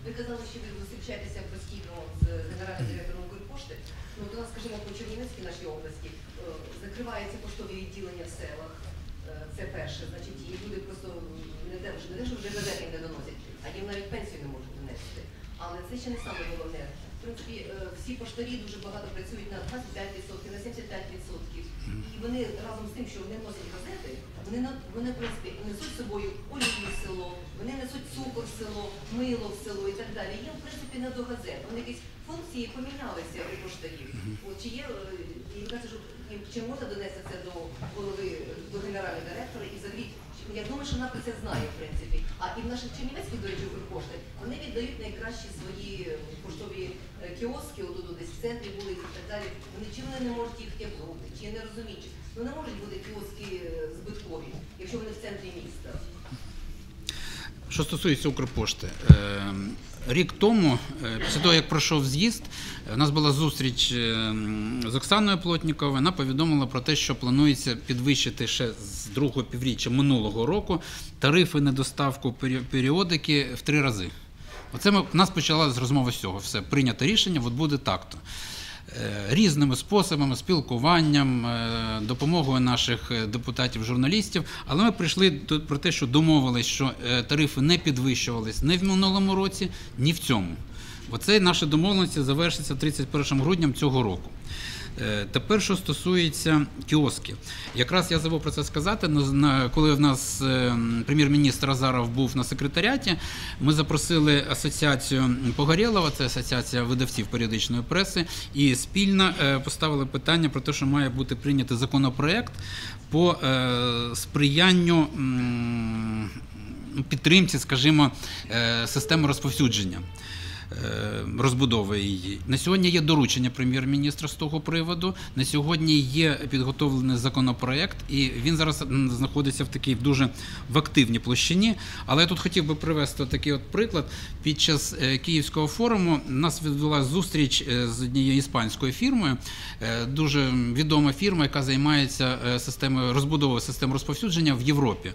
Ви казали, що ви зустрічаєтеся постійно з генеральним директором Укрпошти. Ну, до нас, скажімо, по Чернівецькій нашій області закриваються поштові відділення в селах. Це перше. Значить, і люди просто не те, що вже газети не доносять, а їм навіть пенсію не можуть донести. Але це ще не саме головне. В принципі, всі поштарі дуже багато працюють на 25%, на 75%. І вони разом з тим, що вони носять газети, вони в принципі, несуть з собою олію в село, вони несуть цукор в село, мило в село і так далі. Їм, в принципі, не до газет. Вони якісь функції помінялися у поштарів. Чи є, чи можна донести це до голови, до генерального директора і взагалі, я думаю, що вона про це знає, в принципі. А і в наших чернівецьких, до речі, Укрпошти, вони віддають найкращі свої поштові кіоски, отут десь в центрі вулиці і так далі. Чи вони не можуть їх тягнути, чи не розуміють. Ну не можуть бути кіоски збиткові, якщо вони в центрі міста. Що стосується Укрпошти, рік тому, після того, як пройшов з'їзд, у нас була зустріч з Оксаною Плотніковою, вона повідомила про те, що планується підвищити ще з другого півріччя минулого року тарифи на доставку періодики в 3 рази. Оце у нас почала з розмови з цього. Все, прийнято рішення, от буде так-то. Різними способами, спілкуванням, допомогою наших депутатів-журналістів, але ми прийшли про те, що домовились, що тарифи не підвищувались ні в минулому році, ні в цьому. Оце наші домовленості завершаться 31 грудня цього року. Тепер, що стосується кіосків. Якраз я забув про це сказати, коли в нас прем'єр-міністр Азаров був на секретаріаті, ми запросили асоціацію Погорєлова, це асоціація видавців періодичної преси, і спільно поставили питання про те, що має бути прийнятий законопроект по сприянню підтримці, скажімо, системи розповсюдження. Розбудови її. На сьогодні є доручення прем'єр-міністра з того приводу, на сьогодні є підготовлений законопроект, і він зараз знаходиться в такій дуже активній площині. Але я тут хотів би привести такий от приклад. Під час Київського форуму у нас відбулася зустріч з однією іспанською фірмою, дуже відома фірма, яка займається розбудовою системи розповсюдження в Європі.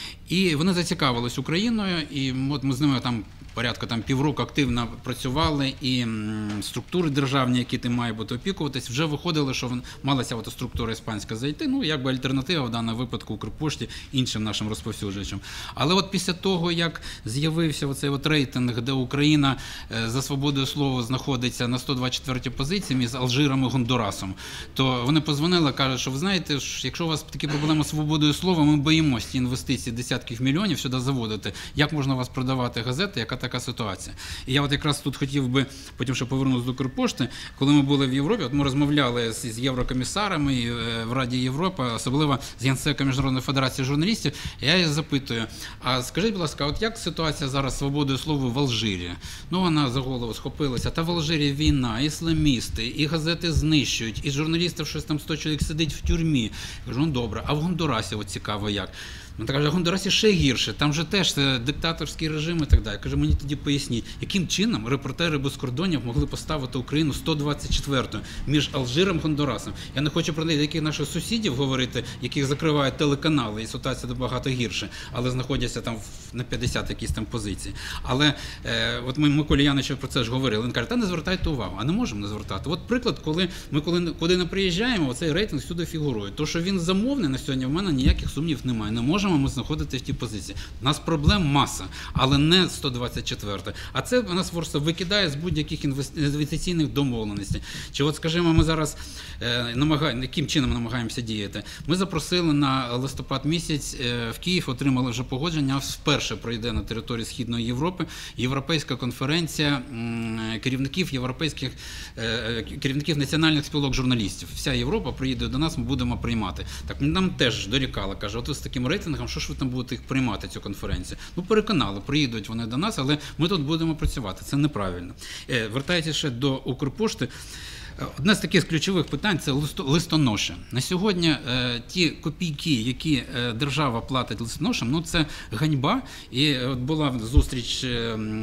І вони зацікавились Україною, і от ми з ними там порядка півроку активно працювали, і структури державні, які тим мають бути опікуватись, вже виходили, що малася структура іспанська зайти, ну, якби альтернатива в даному випадку Укрпошті, іншим нашим розповсюджувачам. Але от після того, як з'явився оцей рейтинг, де Україна за свободою слова знаходиться на 124-й позиції між Алжиром і Гондурасом, то вони позвонили, кажуть, що ви знаєте, якщо у вас такі проблеми з свободою слова, ми боїмося ті інвестиції десятків мільйонів сюди заводити, як можна у вас продавати газети, яка така ситуація. І я от якраз тут хотів би, потім ще повернутися до Укрпошти, коли ми були в Європі, от ми розмовляли з єврокомісарами в Раді Європи, особливо з Генсеком Міжнародної федерації журналістів, я її запитую, а скажіть, будь ласка, от як ситуація зараз з свободою слова в Алжирі? Ну, вона за голову схопилася, та в Алжирі війна, ісламісти, і газети знищують, і журналістів щось там 100 чоловік сидить в тюрмі. Я кажу, ну добре, а в Гондурасі от цікаво як? Він каже, в Гондурасі ще гірше, там же теж диктаторський режим і так далі. Каже, мені тоді поясніть, яким чином репортери без кордонів могли поставити Україну 124-ю між Алжиром і Гондурасом. Я не хочу про деяких наших сусідів говорити, яких закривають телеканали, і ситуація набагато гірше, але знаходяться там на 50 якісь там позиції. Але от ми Миколі Яничу про це ж говорили, він каже, та не звертайте увагу, а не можемо не звертати. От приклад, коли ми куди не приїжджаємо, оцей рейтинг сюди фігурує. То, що він замовний на сьогодні, в мене ніяких сумнів немає. Не можемо ми знаходитися в тій позиції. У нас проблем маса, але не 124. А це нас просто викидає з будь-яких інвестиційних домовленостей. Чи от, скажімо, ми зараз яким чином намагаємося діяти? Ми запросили на листопад місяць в Київ, отримали вже погодження, вперше пройде на території Східної Європи Європейська конференція керівників національних спілок журналістів. Вся Європа приїде до нас, ми будемо приймати. Так нам теж дорікали, каже, от з таким рейтингом, що ж ви там будете їх приймати, цю конференцію? Ну, переконали, приїдуть вони до нас, але ми тут будемо працювати. Це неправильно. Вертаючись ще до Укрпошти, одне з таких ключових питань – це листоноші. На сьогодні ті копійки, які держава платить листоношам, ну це ганьба. І от була зустріч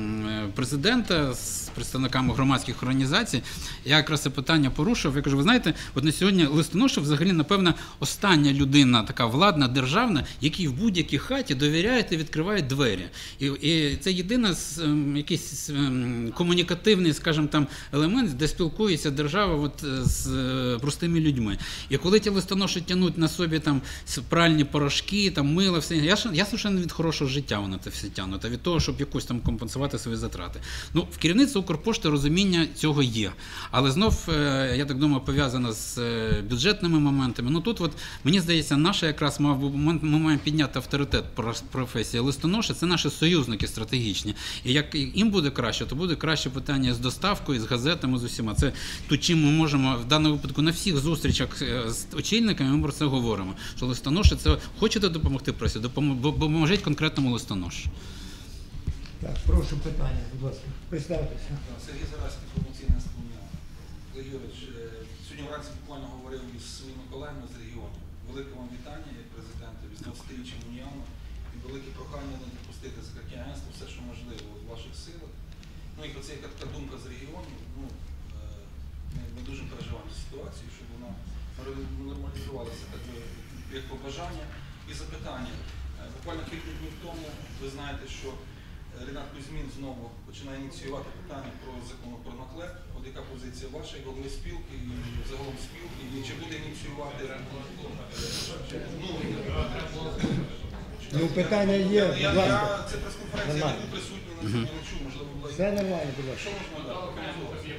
президента з представниками громадських організацій. Я якраз це питання порушив. Я кажу, ви знаєте, от на сьогодні Листоношов взагалі, напевно, остання людина, така владна, державна, якій в будь-якій хаті довіряють і відкривають двері. І це єдиний якийсь комунікативний, скажімо, там елемент, де спілкується держава от з простими людьми. І коли ті листоноші тянуть на собі там пральні порошки, там мило, все, ясно, що не від хорошого життя вони це все тягнуть, а від того, щоб якось там компенсувати свої затрати. Ну, в керівництві Укрпошти розуміння цього є. Але знов, я так думаю, пов'язано з бюджетними моментами. Ну, тут, от, мені здається, наша якраз ми маємо підняти авторитет професії листоноші, це наші союзники стратегічні. І як їм буде краще, то буде краще питання з доставкою, з газетами, з усіма. Це то, чим ми можемо, в даному випадку, на всіх зустрічах з очільниками ми про це говоримо. Що листоноші, це хочете допомогти пресі, допоможіть конкретному листоноші. Так, прошу питання, будь ласка, представтеся. Сергій Зараський, інформаційне сповняв. Олег Юрійович, сьогодні вранці буквально говорив із своїми колегами з регіону. Велике вам вітання як президента від 20-річчям Уніану і велике прохання не допустити закриття агентства, все, що можливо в ваших силах. Ну і оце така думка з регіону, ми дуже переживаємо ситуацію, щоб вона нормалізувалася, так би, як побажання. І запитання. Буквально кілька днів тому ви знаєте, що Рінат Кузьмін знову починає ініціювати питання про закон про наклеп. От яка позиція ваша, і голови спілки, і загалом спілки, і чи буде ініціювати? Ну, питання є, будь ласка. Це прес-конференція, я не був присутній, на не чув, можливо, була. Все нормально, будь ласка. Що можна дати?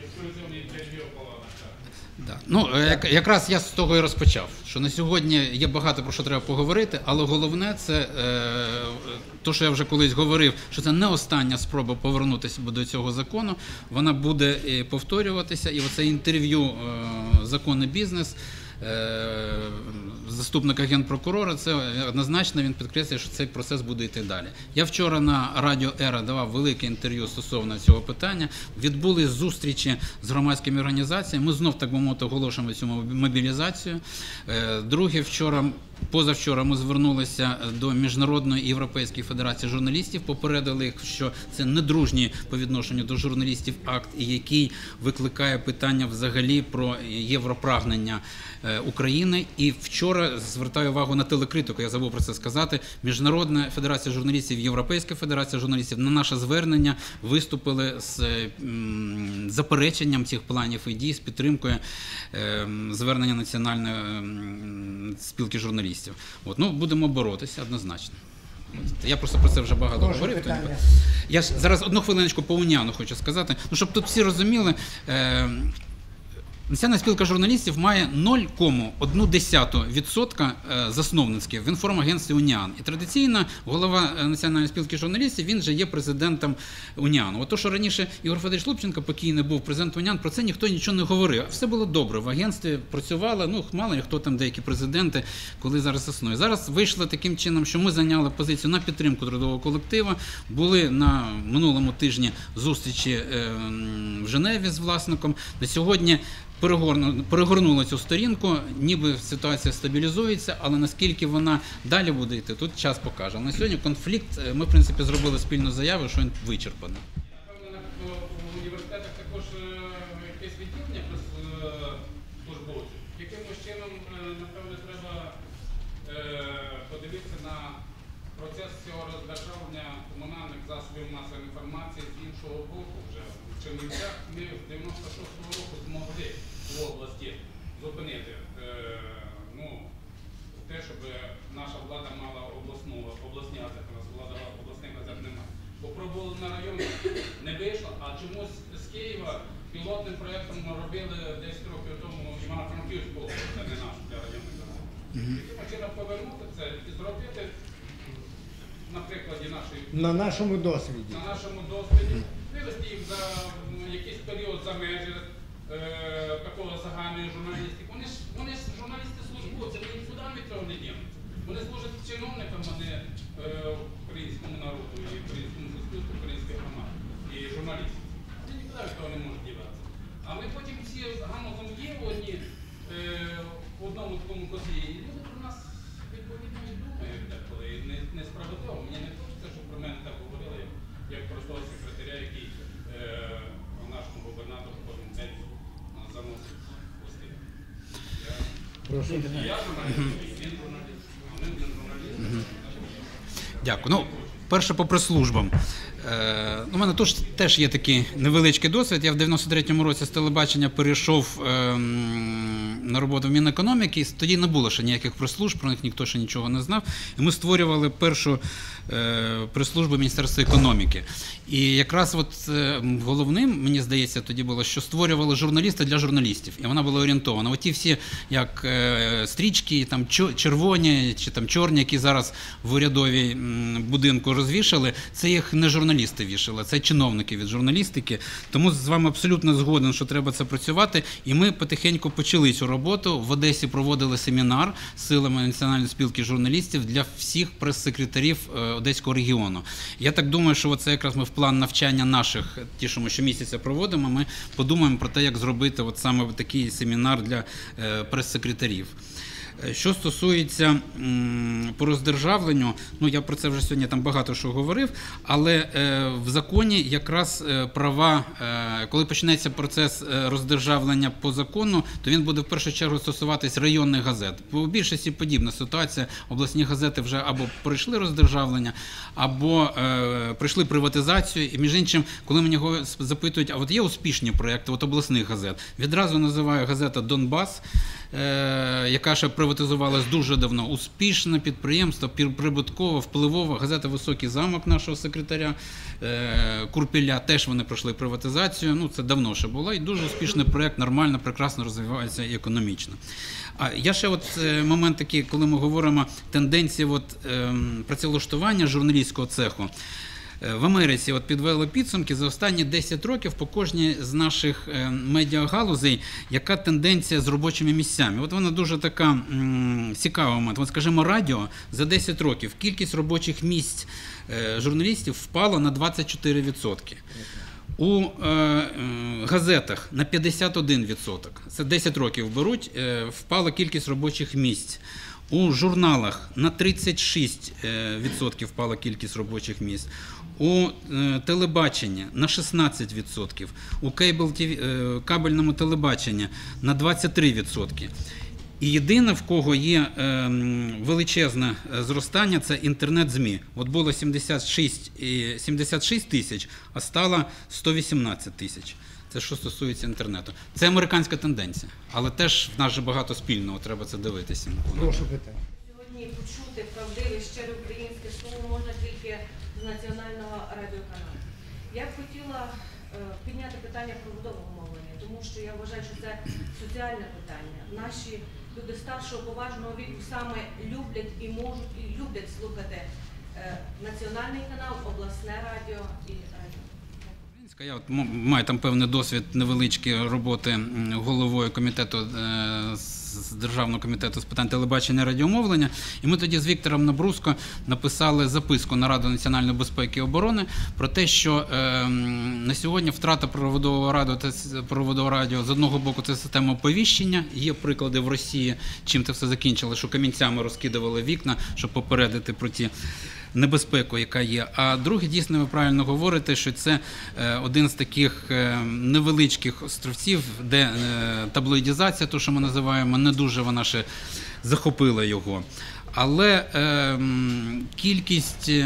Да. Ну, якраз я з того і розпочав, що на сьогодні є багато про що треба поговорити, але головне це те, що я вже колись говорив, що це не остання спроба повернутися до цього закону, вона буде повторюватися, і оце інтерв'ю «Законний бізнес», заступника генпрокурора, це однозначно він підкреслює, що цей процес буде йти далі. Я вчора на радіо «Ера» давав велике інтерв'ю стосовно цього питання. Відбулись зустрічі з громадськими організаціями. Ми знов, так би мовити, оголошуємо цю мобілізацію. Друге, позавчора ми звернулися до Міжнародної Європейської Федерації журналістів, попередили їх, що це недружній по відношенню до журналістів акт, який викликає питання взагалі про європрагнення України. І вчора звертаю увагу на телекритику, я забув про це сказати, Міжнародна Федерація журналістів, Європейська Федерація журналістів на наше звернення виступили з запереченням цих планів і дій, з підтримкою звернення Національної спілки журналістів. От, ну, будемо боротися однозначно. Я просто про це вже багато говорив. Я зараз одну хвилиночку по Уніану хочу сказати. Ну, щоб тут всі розуміли, Національна спілка журналістів має 0,1% засновницьких в інформагентстві Уніан. І традиційно голова Національної спілки журналістів, він же є президентом Уніану. От то, що раніше Ігор Федорович Лубченко покійний був президентом Уніан, про це ніхто нічого не говорив. Все було добре, в агентстві працювало, ну, мало ли хто там, деякі президенти, коли зараз існує. Зараз вийшло таким чином, що ми зайняли позицію на підтримку трудового колективу, були на минулому тижні зустрічі в Женеві з власником. На сьогодні перегорнули цю сторінку, ніби ситуація стабілізується, але наскільки вона далі буде йти, тут час покаже. На сьогодні конфлікт, ми, в принципі, зробили спільну заяву, що він вичерпаний. Напевно, в університетах також якесь відділення службовців. Якимось чином, напевно, треба подивитися на процес цього роздержавлення комунальних засобів масової інформації з іншого боку вже. В Чернівцях ми в 96-му року змогли в області зупинити те, щоб наша влада мала обласні газети, у нас влада обласних газет немає. Попробували на районі, не вийшло, а чомусь з Києва пілотним проєктом ми робили 10 років тому Івано-Франківську область, це не наш для районних газет. Яким чином повернути це і зробити на прикладі нашої... На нашому досвіді. На нашому досвіді. Вивести їх за якийсь період за межі такого загальної журналістики. Вони ж журналісти-службовці, вони нікуди від цього не дінуться. Вони служать чиновникам, а не українському народу, і українському суспільству, українській громаді, і журналістів. Вони нікуди від того не можуть діватися. А ми потім всі гамузом є в одному такому котлі, і люди про нас відповідно і думають деколи, несправедливо. Мені не хочеться, щоб про мене так говорили, як простого секретаря, який Прошу. Я журналіст, він журналіст, а він журналіст. Дякую. Ну, перше по прес-службам. У мене теж є такий невеличкий досвід. Я в 93-му році з телебачення перейшов на роботу в Мінекономіки, і тоді не було ще ніяких прес-служб, про них ніхто ще нічого не знав. І ми створювали першу прес-службу Міністерства економіки. І якраз головним, мені здається, тоді було, що створювали журналісти для журналістів. І вона була орієнтована. Оті всі, як стрічки, там червоні чи там чорні, які зараз в урядовій будинку розвішали, це їх не журналісти вішали, це чиновники від журналістики. Тому з вами абсолютно згоден, що треба це працювати. І ми потихеньку почали цю роботу. В Одесі проводили семінар з силами Національної спілки журналістів для всіх прес-секретарів Одеського регіону. Я так думаю, що це якраз ми в план навчання наших, ті, що ми щомісяця проводимо, ми подумаємо про те, як зробити саме такий семінар для прес-секретарів. Що стосується по роздержавленню, я про це вже сьогодні там багато що говорив, але в законі якраз права, коли почнеться процес роздержавлення по закону, то він буде в першу чергу стосуватись районних газет. Бо в більшості подібна ситуація, обласні газети вже або пройшли роздержавлення, або пройшли приватизацію. І між іншим, коли мені запитують, а от є успішні проєкти обласних газет, відразу називаю газета «Донбас», яка ще приватизувалась дуже давно. Успішне підприємство, прибуткове, впливове. Газета «Високий замок» нашого секретаря Курпіля, теж вони пройшли приватизацію. Це давно ще було. І дуже успішний проєкт, нормально, прекрасно розвивається і економічно. А я ще момент такий, коли ми говоримо тенденції працевлаштування журналістського цеху. В Америці підвели підсумки за останні 10 років по кожній з наших медіагалузей, яка тенденція з робочими місцями. Вона дуже така цікава момент. Скажімо, радіо за 10 років кількість робочих місць журналістів впала на 24%. У газетах на 51%. Це 10 років беруть, впала кількість робочих місць. У журналах на 36% впала кількість робочих місць. У телебаченні на 16%, у кабельному телебаченні на 23%. І єдине, в кого є величезне зростання, це інтернет-ЗМІ. Було 76 тисяч, а стало 118 тисяч. Це що стосується інтернету. Це американська тенденція, але теж в нас же багато спільного, треба це дивитися. Прошу питання. Сьогодні почути правдиве, щире українське слово можна тільки з національного радіоканалу. Я б хотіла підняти питання про будового мовлення, тому що я вважаю, що це соціальне питання. Наші люди старшого поважного віку саме люблять і можуть, і люблять слухати національний канал, обласне радіо і радіо. Я маю там певний досвід невеличкої роботи головою комітету з Державного комітету з питань телебачення і радіомовлення. І ми тоді з Віктором Набруско написали записку на Раду національної безпеки і оборони про те, що на сьогодні втрата проводового радіо з одного боку це система оповіщення. Є приклади в Росії, чим це все закінчило, що камінцями розкидували вікна, щоб попередити про ті небезпеку, яка є. А друге, дійсно, ви правильно говорите, що це один з таких невеличких островців, де таблоїдізація, то, що ми називаємо, не дуже вона ще захопила його. Але кількість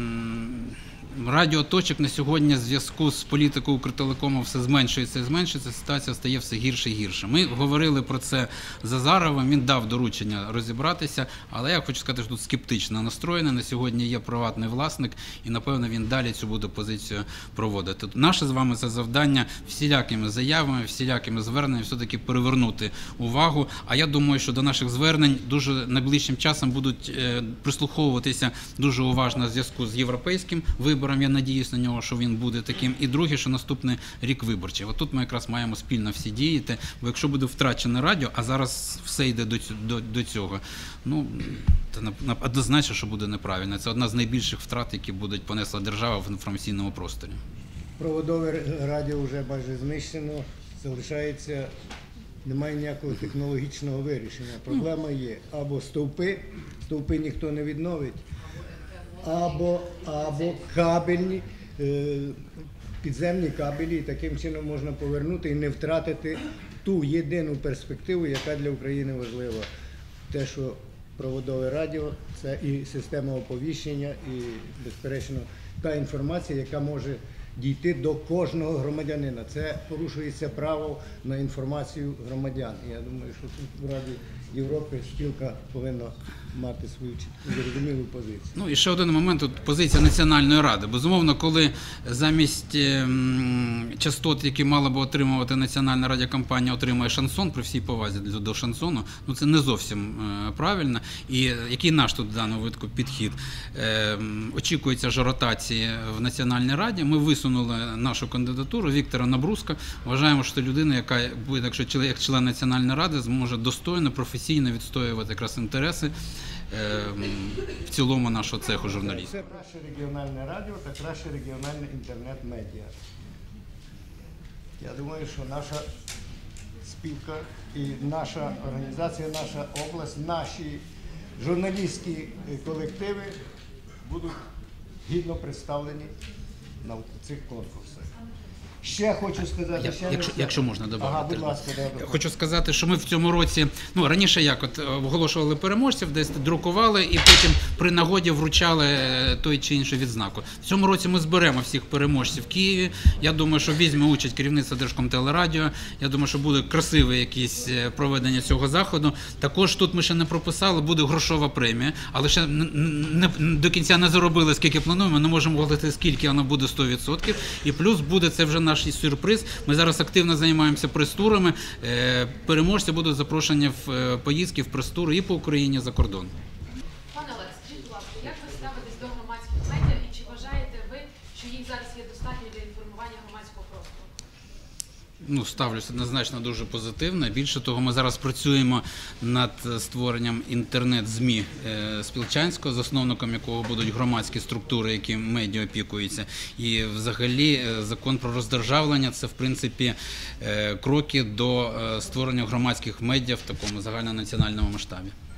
радіоточок на сьогодні в зв'язку з політикою Укртелекому все зменшується і зменшується, ситуація стає все гірше і гірше. Ми говорили про це з Азаровим, він дав доручення розібратися, але я хочу сказати, що тут скептично настроєний. На сьогодні є приватний власник і, напевно, він далі цю буде позицію проводити. Наше з вами це завдання всілякими заявами, всілякими зверненнями все-таки перевернути увагу. А я думаю, що до наших звернень дуже найближчим часом будуть прислуховуватися дуже уважно в зв'язку з європейським вибором. Я надіюсь на нього, що він буде таким. І друге, що наступний рік виборчий. От тут ми якраз маємо спільно всі діяти, бо якщо буде втрачене радіо, а зараз все йде до цього, це однозначно, що буде неправильно. Це одна з найбільших втрат, які будуть понесла держава в інформаційному просторі. Проводове радіо вже майже знищено, залишається, немає ніякого технологічного вирішення. Проблема є або стовпи ніхто не відновить, або кабельні, підземні кабелі, і таким чином можна повернути і не втратити ту єдину перспективу, яка для України важлива. Те, що проводове радіо, це і система оповіщення, і, безперечно, та інформація, яка може дійти до кожного громадянина. Це порушується право на інформацію громадян. І я думаю, що тут в Раді Європи спілка повинна мати свою чітку зрозумілу позицію. Ну і ще один момент, тут позиція Національної ради. Безумовно, коли замість частот, які мала би отримувати Національна радіокомпанія, отримує шансон, при всій повазі до шансону, ну це не зовсім правильно. І який наш тут в даному випадку підхід? Очікується ж ротації в Національній раді. Ми висунули нашу кандидатуру Віктора Набруска. Вважаємо, що це людина, яка буде, якщо як член Національної ради, зможе достойно, професійно відстоювати якраз інтереси в цілому нашого цеху журналістів. Це краще регіональне радіо та краще регіональне інтернет-медіа. Я думаю, що наша спілка і наша організація, наша область, наші журналістські колективи будуть гідно представлені на цих конкурсах. Ще хочу сказати, Якщо можна додати. Ага, будь ласка, Хочу сказати, що ми в цьому році, ну раніше як, от оголошували переможців, десь друкували і потім при нагоді вручали той чи інший відзнаку. В цьому році ми зберемо всіх переможців в Києві. Я думаю, що візьме участь керівництво Держкомтелерадіо. Я думаю, що буде красиве якесь проведення цього заходу. Також тут ми ще не прописали, буде грошова премія, але ще до кінця не заробили, скільки плануємо, не можемо говорити, скільки воно буде 100%. І плюс буде це вже наш сюрприз. Ми зараз активно займаємося прес-турами. Переможці будуть запрошені в поїздки в прес-тури і по Україні, і за кордон. Пане Олег, скажіть, будь ласка, як ви ставитесь до громадських медіа і чи вважаєте ви, що їх зараз є достатньо для інформування громадського простору? Ну, ставлюся однозначно дуже позитивно. Більше того, ми зараз працюємо над створенням інтернет-ЗМІ Спілчанського, засновником якого будуть громадські структури, які медіа опікуються. І взагалі закон про роздержавлення – це, в принципі, кроки до створення громадських медіа в такому загальнонаціональному масштабі.